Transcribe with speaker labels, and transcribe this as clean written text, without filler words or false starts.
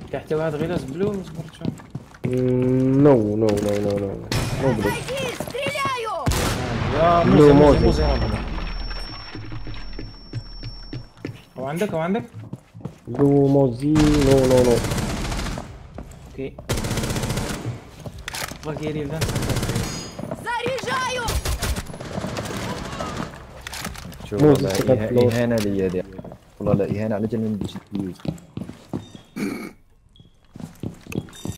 Speaker 1: تحت واحد غلاس بلو صبرت شوية.
Speaker 2: نو نو نو نو نو نو بلو.
Speaker 1: يا
Speaker 2: بلو
Speaker 1: موزي
Speaker 2: موزي.
Speaker 1: موزي ربنا. هو عندك هو عندك.
Speaker 2: بلو موزي نو نو نو.
Speaker 1: اوكي باقي يا ريفان.
Speaker 3: Заряжаю!
Speaker 4: شو
Speaker 2: موزي
Speaker 4: والله
Speaker 2: سكند فلور.
Speaker 4: إهانة لي دي. والله لا إهانة على جل من بجد.